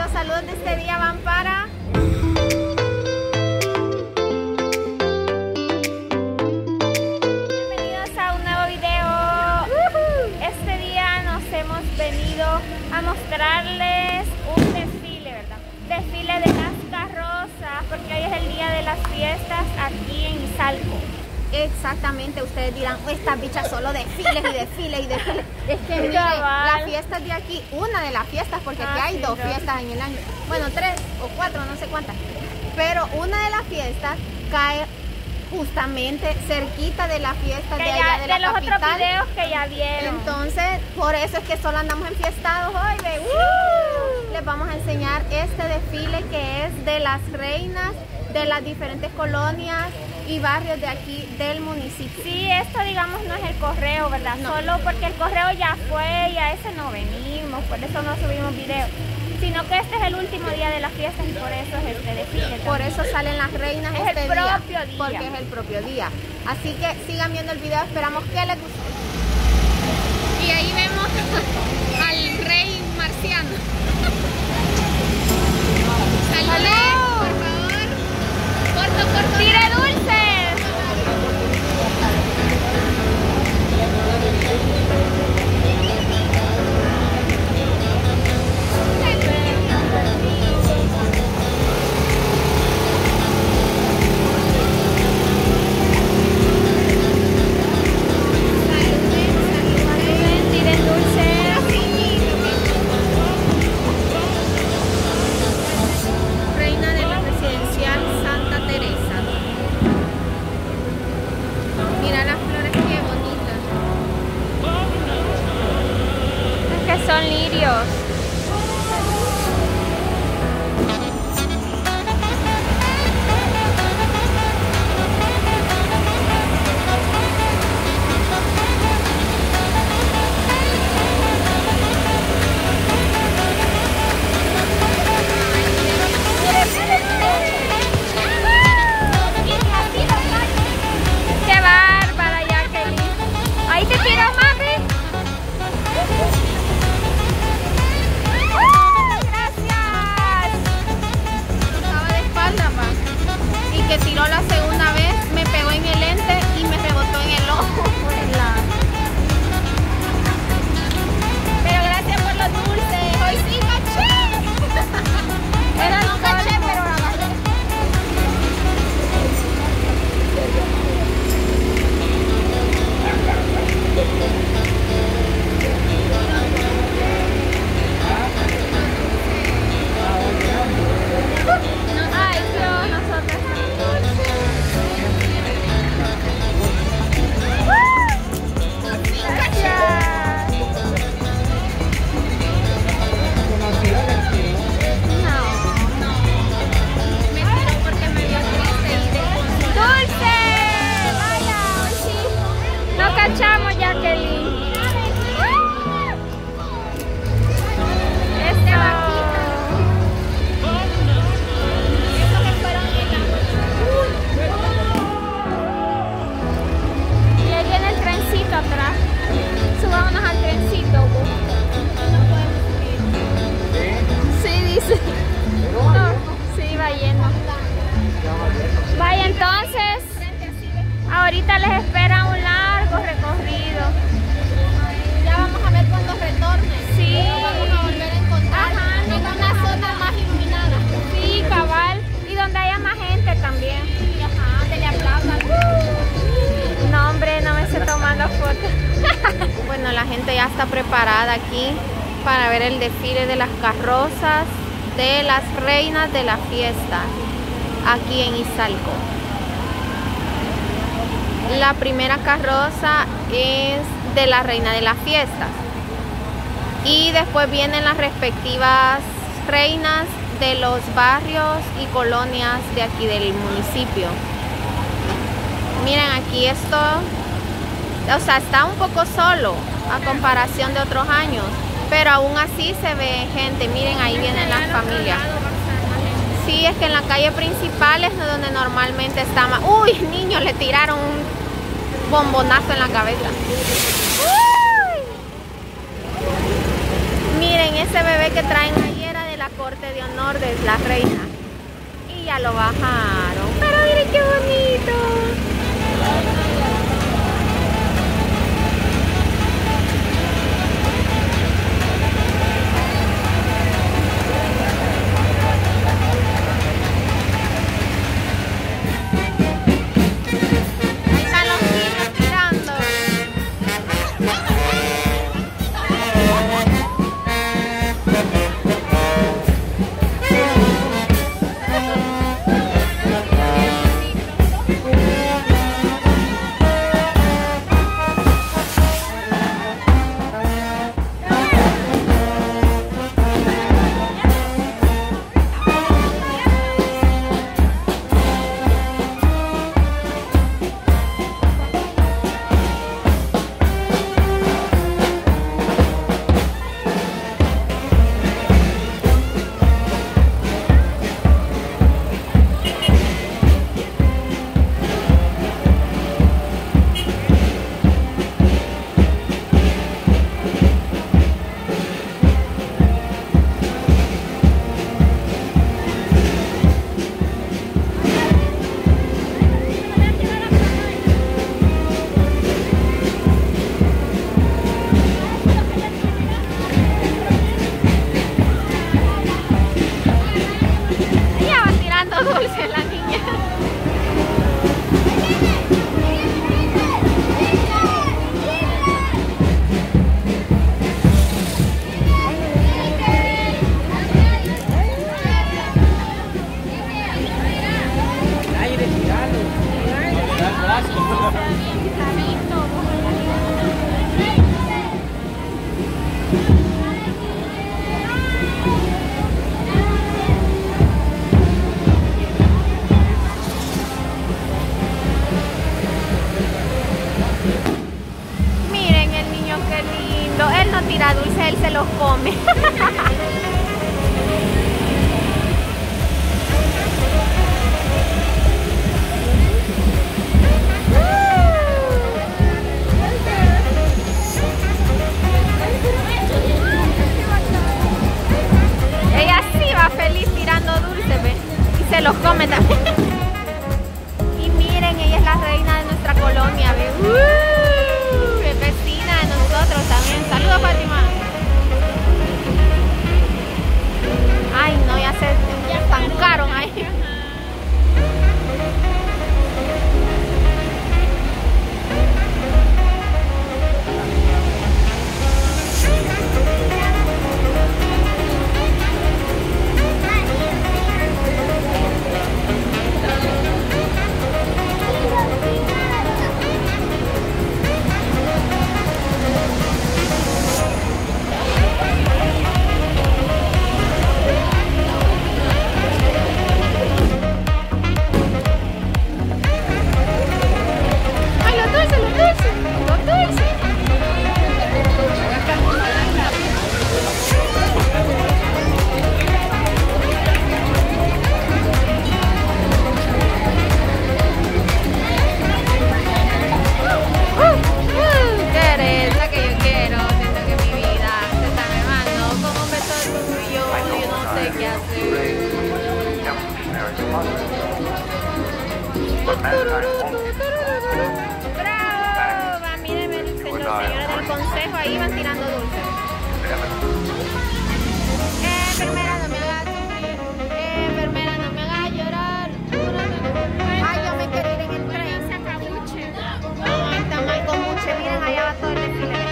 Los saludos de este día van para... Bienvenidos a un nuevo video. Este día nos hemos venido a mostrarles un desfile, ¿verdad? Desfile de las carrozas, porque hoy es el día de las fiestas aquí en Izalco. Exactamente, ustedes dirán, estas bichas solo desfiles y desfiles y desfiles. Es que miren, las fiestas de aquí, una de las fiestas, porque aquí hay dos fiestas en el año. Bueno, 3 o 4, no sé cuántas. Pero una de las fiestas cae justamente cerquita de la fiesta de allá de la capital. De los otros videos que ya vieron. Entonces, por eso es que solo andamos enfiestados hoy, ve. Les vamos a enseñar este desfile que es de las reinas de las diferentes colonias y barrios de aquí del municipio. Sí, esto digamos no es el correo, ¿verdad? No. Solo porque el correo ya fue y a ese no venimos, por eso no subimos video. Sino que este es el último día de las fiestas y por eso es este desfile. Por eso salen las reinas este día. Es el propio día. Porque es el propio día. Así que sigan viendo el video, esperamos que les guste. Y ahí vemos al rey marciano. ¡Salud! ¡Tire dulces! Tiren dulces. Reina de la residencial Santa Teresa. Mira las flores, qué bonitas. Es que son lirios. Que tiró la segunda vez, me pegó en el lente y me rebotó en el ojo. Pero gracias por los dulces. Hoy sí caché. Bueno, no caché, pero la agarré. Ay, Dios, nosotros. Cachamos, Jacqueline. Este vaquita. Estos que fueron y ahí viene el trencito atrás. Subámonos al trencito. No podemos subir. Sí, dice. No, sí, va lleno. Vaya, entonces. Ahorita les espera un largo recorrido. Ya vamos a ver cuando retorne. Sí. Nos vamos a volver a encontrar. Ajá, en una zona más iluminada. Sí, cabal. Y donde haya más gente también. Sí, ajá, que le aplaudan. No, hombre, no me estoy tomando fotos. Bueno, la gente ya está preparada aquí para ver el desfile de las carrozas de las reinas de la fiesta aquí en Izalco. La primera carroza es de la reina de las fiestas y después vienen las respectivas reinas de los barrios y colonias de aquí del municipio. Miren, aquí esto, o sea, está un poco solo a comparación de otros años, pero aún así se ve gente. Miren, ahí vienen las familias. Sí, es que en la calle principal es donde normalmente está más... Uy, niños, le tiraron un bombonazo en la cabeza. Uy. Miren, ese bebé que traen ahí era de la corte de es la reina. Y ya lo bajaron. Pero miren qué bonito. Miren el niño, qué lindo. Él no tira dulce, él se los come. Ella sí va feliz tirando dulce, ¿ve? Y se los come también. Y miren, ella es la reina de nuestra colonia, ¿ve? Es vecina de nosotros también. Saludos, Fátima. Ay, no, ya se estancaron ahí. ¡Bravo! Va, mírenme, los señores del consejo ahí van tirando dulces. Enfermera, no me hagas sufrir. Enfermera, no me hagas llorar. Ay, yo me quiero ir en el tren. Ay, está mal con buche. Miren, allá va todo el desfile.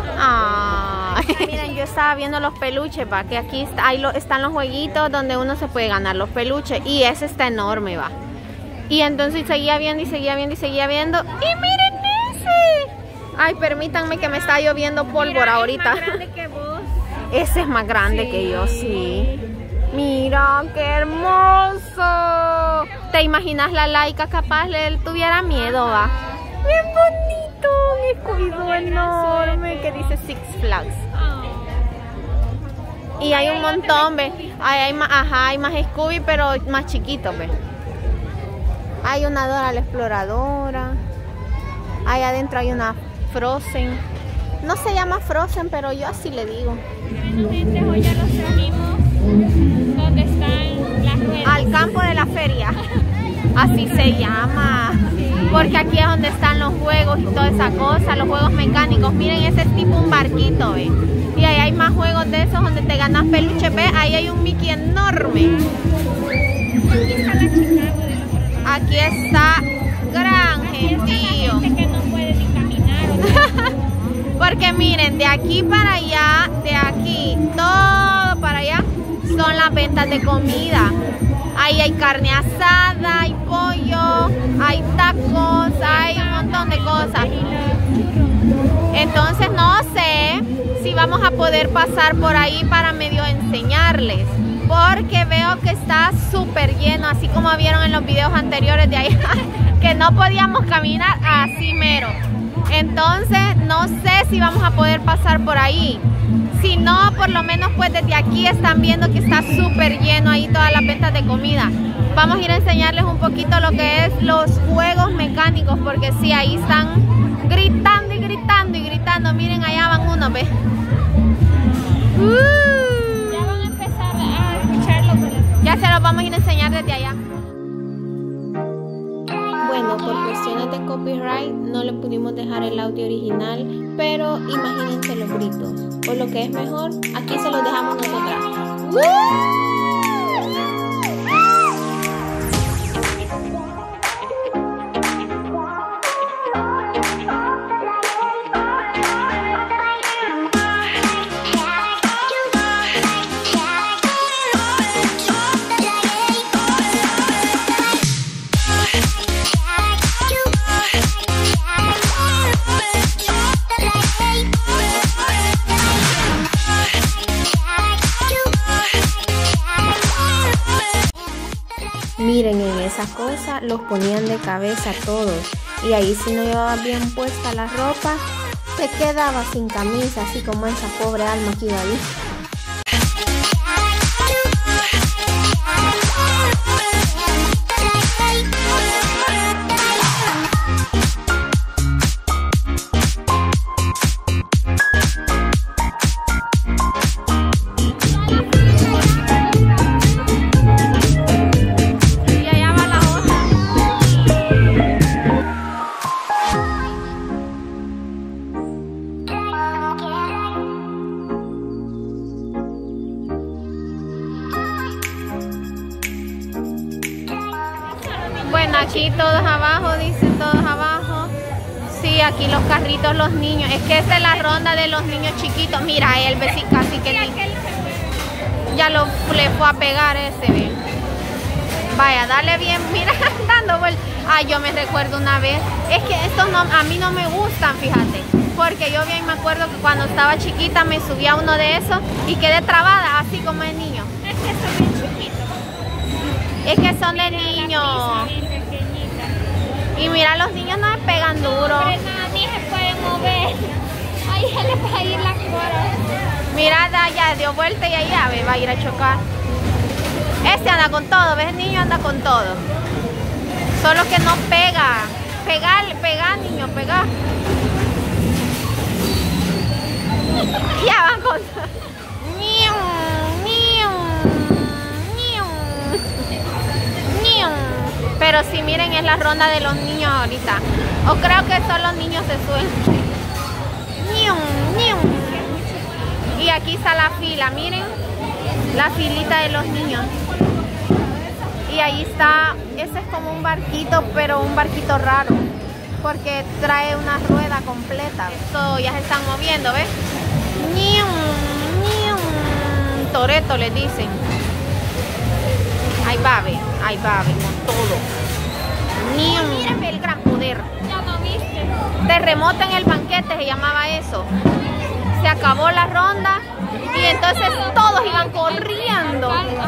Miren, yo estaba viendo los peluches, va, que aquí están los jueguitos donde uno se puede ganar los peluches. Y ese está enorme, va. Y entonces seguía viendo y seguía viendo y seguía viendo. ¡Y miren ese! Ay, permítanme que me está lloviendo pólvora ahorita. Es más grande que vos. Ese es más grande que yo, sí. Mira, qué hermoso. ¿Te imaginas la Laika capaz le tuviera miedo, va? Bien bonito, un escudo enorme que dice Six Flags. Y hay un montón, ve. Hay más Scooby, pero más chiquitos, ve. Hay una Dora la Exploradora. Ahí adentro hay una Frozen. No se llama Frozen, pero yo así le digo. Bueno, gente, hoy ya los trajimos donde están las ruedas. Al campo de la feria. Así se llama. Porque aquí es donde están los juegos y toda esa cosa, los juegos mecánicos. Miren, ese es tipo un barquito, ¿ve? Y ahí hay más juegos de esos donde te ganas peluche, ¿ve? Ahí hay un Mickey enorme. Aquí está gran gentío. Que no puede ni caminar. Porque miren, de aquí para allá, de aquí, todo para allá, son las ventas de comida. Ahí hay carne asada, hay pollo, hay tacos, hay un montón de cosas. Entonces no sé si vamos a poder pasar por ahí para medio enseñarles. Porque veo que está súper lleno, así como vieron en los videos anteriores de allá, que no podíamos caminar así mero. Entonces no sé si vamos a poder pasar por ahí. Si no, por lo menos pues desde aquí están viendo que está súper lleno ahí todas las ventas de comida. Vamos a ir a enseñarles un poquito lo que es los juegos mecánicos, porque sí, ahí están gritando y gritando y gritando. Miren, allá van unos, ¿ves? Ya van a empezar a escucharlo. Ya se los vamos a ir a enseñar desde allá. Bueno, por cuestiones de copyright no le pudimos dejar el audio original, pero imagínense los gritos. O lo que es mejor, aquí se los dejamos nosotras. Miren, en esa cosa los ponían de cabeza todos. Y ahí si no llevabas bien puesta la ropa, te quedabas sin camisa, así como esa pobre alma que iba ahí. Bueno, aquí todos abajo, dicen todos abajo. Sí, aquí los carritos, los niños. Es que esa es la ronda de los niños chiquitos. Mira, él ve casi que ya le fue a pegar ese, ¿ve? Vaya, dale bien, mira, dando vueltas. Ay, yo me recuerdo una vez. Es que estos no, a mí no me gustan, fíjate. Porque yo bien me acuerdo que cuando estaba chiquita me subía a uno de esos y quedé trabada, así como el niño. Es que son bien chiquitos. Es que son de niños. Y mira, los niños no me pegan duro. Pero no, ni se pueden mover. Ahí se les va a ir la cola. Mira, ya dio vuelta y allá va a ir a chocar. Este anda con todo, ¿ves? El niño anda con todo. Solo que no pega. Pegar, niño, pegar. Ya van con todo. Pero si miren, es la ronda de los niños ahorita. O creo que solo los niños se suben. Y aquí está la fila, miren. La filita de los niños. Y ahí está, ese es como un barquito, pero un barquito raro. porque trae una rueda completa. Esto ya se están moviendo, ¿ves? Toreto les dicen. Ahí va, ve con todo. Miren el gran poder. Ya no viste. Terremoto en el banquete se llamaba eso. Se acabó la ronda y entonces todos iban corriendo.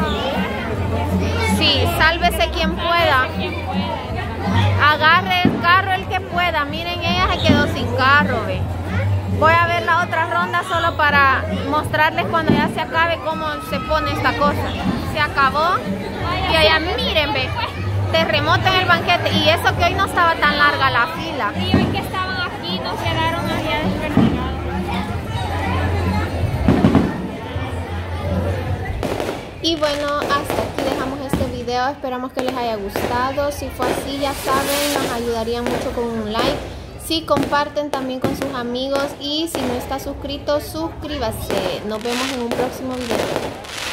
Sí, sálvese quien pueda. Agarre el carro el que pueda. Miren, ella se quedó sin carro, ve. Voy a ver la otra ronda solo para mostrarles cuando ya se acabe cómo se pone esta cosa. Se acabó y allá miren, ve, terremoto en el banquete, y eso que hoy no estaba tan larga la fila. Y hoy que estaban aquí nos quedaron allá desperdigados. Y bueno, hasta aquí dejamos este video. Esperamos que les haya gustado. Si fue así, ya saben, nos ayudaría mucho con un like. Si comparten también con sus amigos, y si no está suscrito, suscríbase. Nos vemos en un próximo video.